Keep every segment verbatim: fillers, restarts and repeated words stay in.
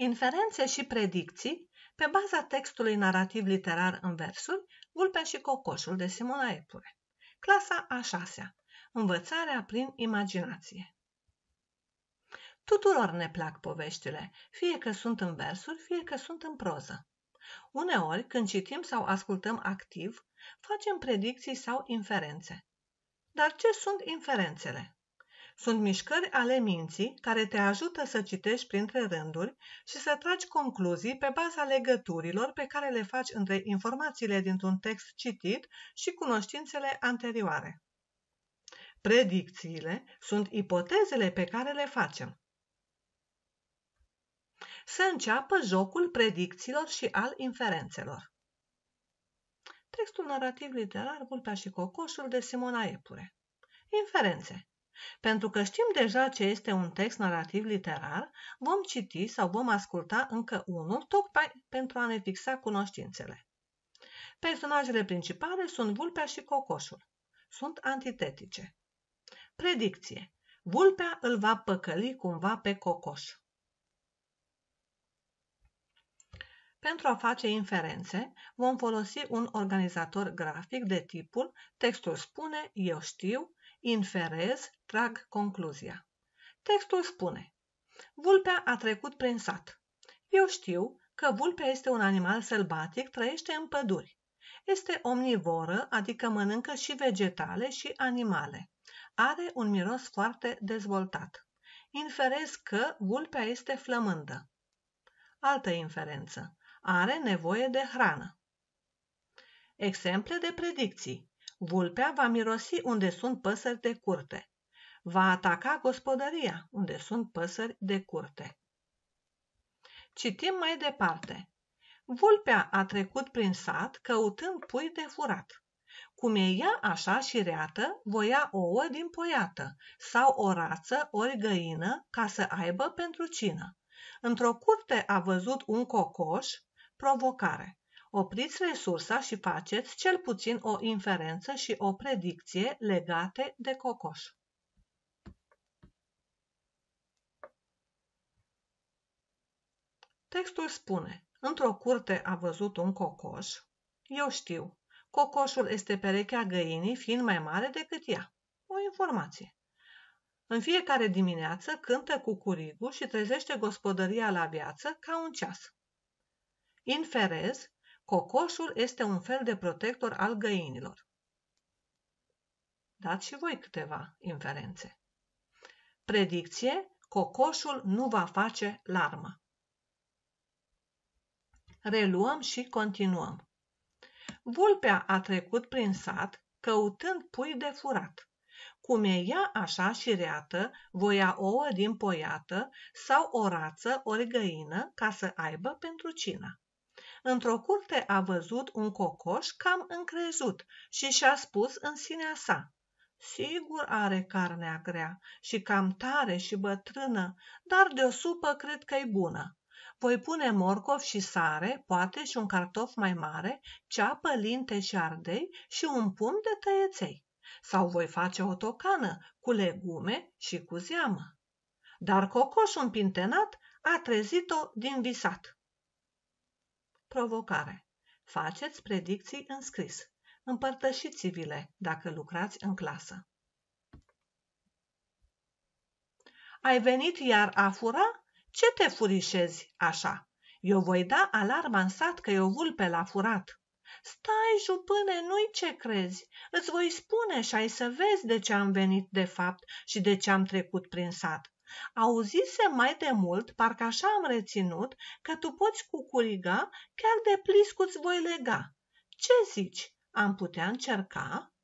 Inferențe și predicții pe baza textului narrativ literar în versuri, Vulpea și Cocoșul de Simona Epure. Clasa a șasea. Învățarea prin imaginație. Tuturor ne plac poveștile, fie că sunt în versuri, fie că sunt în proză. Uneori, când citim sau ascultăm activ, facem predicții sau inferențe. Dar ce sunt inferențele? Sunt mișcări ale minții care te ajută să citești printre rânduri și să tragi concluzii pe baza legăturilor pe care le faci între informațiile dintr-un text citit și cunoștințele anterioare. Predicțiile sunt ipotezele pe care le facem. Să înceapă jocul predicțiilor și al inferențelor. Textul narrativ literar Vulpea și Cocoșul de Simona Epure. Inferențe. Pentru că știm deja ce este un text narrativ literar, vom citi sau vom asculta încă unul tocmai pentru a ne fixa cunoștințele. Personajele principale sunt Vulpea și Cocoșul. Sunt antitetice. Predicție. Vulpea îl va păcăli cumva pe Cocoș. Pentru a face inferențe, vom folosi un organizator grafic de tipul textul spune, eu știu, inferez, trag concluzia. Textul spune: Vulpea a trecut prin sat. Eu știu că vulpea este un animal sălbatic, trăiește în păduri. Este omnivoră, adică mănâncă și vegetale și animale. Are un miros foarte dezvoltat. Inferez că vulpea este flămândă. Altă inferență. Are nevoie de hrană. Exemple de predicții. Vulpea va mirosi unde sunt păsări de curte. Va ataca gospodăria unde sunt păsări de curte. Citim mai departe. Vulpea a trecut prin sat căutând pui de furat. Cum e ea așa și reată, voia ouă din poiată sau o rață ori găină ca să aibă pentru cină. Într-o curte a văzut un cocoș. Provocare. Opriți resursa și faceți cel puțin o inferență și o predicție legate de cocoș. Textul spune: într-o curte a văzut un cocoș. Eu știu. Cocoșul este perechea găinii, fiind mai mare decât ea. O informație. În fiecare dimineață cântă cucurigul și trezește gospodăria la viață ca un ceas. Inferez. Cocoșul este un fel de protector al găinilor. Dați și voi câteva inferențe. Predicție. Cocoșul nu va face larmă. Reluăm și continuăm. Vulpea a trecut prin sat căutând pui de furat. Cum e ea așa și reată, voia ouă din poiată sau o rață ori găină ca să aibă pentru cină. Într-o curte a văzut un cocoș cam încrezut și și-a spus în sinea sa: sigur are carnea grea și cam tare și bătrână, dar de o supă cred că-i bună. Voi pune morcov și sare, poate și un cartof mai mare, ceapă, linte și ardei și un pumn de tăieței. Sau voi face o tocană cu legume și cu zeamă. Dar cocoșul împintenat a trezit-o din visat. Provocare. Faceți predicții în scris. Împărtășiți-vi-le dacă lucrați în clasă. Ai venit iar a fura? Ce te furișezi așa? Eu voi da alarma în sat că e o vulpe l-a furat. Stai, jupâne, nu-i ce crezi. Îți voi spune și ai să vezi de ce am venit de fapt și de ce am trecut prin sat. Auzisem mai de mult, parcă așa am reținut, că tu poți cucuriga, chiar de pliscu-ți voi lega. Ce zici? Am putea încerca?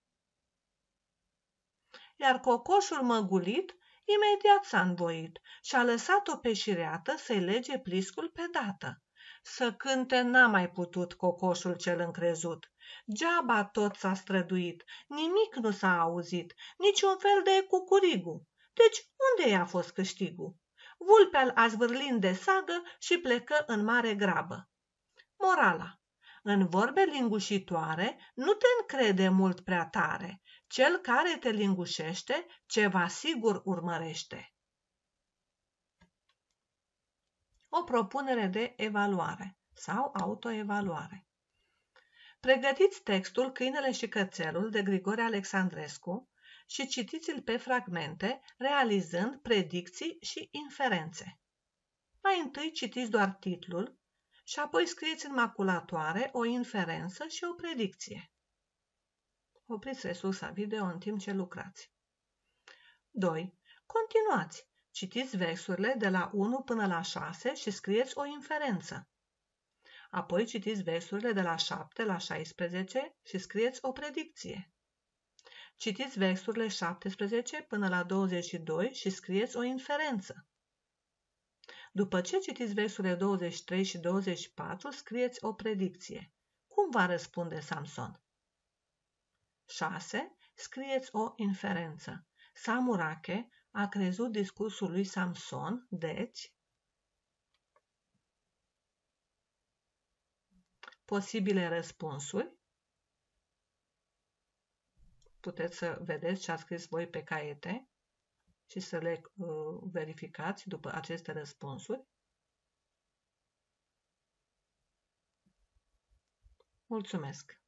Iar cocoșul măgulit imediat s-a învoit și a lăsat-o pe șireată să-i lege pliscul pe dată. Să cânte n-a mai putut cocoșul cel încrezut. Geaba tot s-a străduit, nimic nu s-a auzit, niciun fel de cucurigu. Deci unde i-a fost câștigul? Vulpea-l a zvârlit de sagă și plecă în mare grabă. Morala. În vorbe lingușitoare nu te încrede mult prea tare. Cel care te lingușește, ceva sigur urmărește. o propunere de evaluare sau autoevaluare. Pregătiți textul Câinele și cățelul de Grigore Alexandrescu și citiți-l pe fragmente, realizând predicții și inferențe. Mai întâi citiți doar titlul și apoi scrieți în maculatoare o inferență și o predicție. Opriți resursa video în timp ce lucrați. doi. Continuați. Citiți versurile de la unu până la șase și scrieți o inferență. Apoi citiți versurile de la șapte la șaisprezece și scrieți o predicție. Citiți versurile șaptesprezece până la douăzeci și doi și scrieți o inferență. După ce citiți versurile douăzeci și trei și douăzeci și patru, scrieți o predicție. Cum va răspunde Samson? șase. Scrieți o inferență. Samurache a crezut discursul lui Samson, deci posibile răspunsuri. Puteți să vedeți ce ați scris voi pe caiete și să le uh, verificați după aceste răspunsuri. Mulțumesc!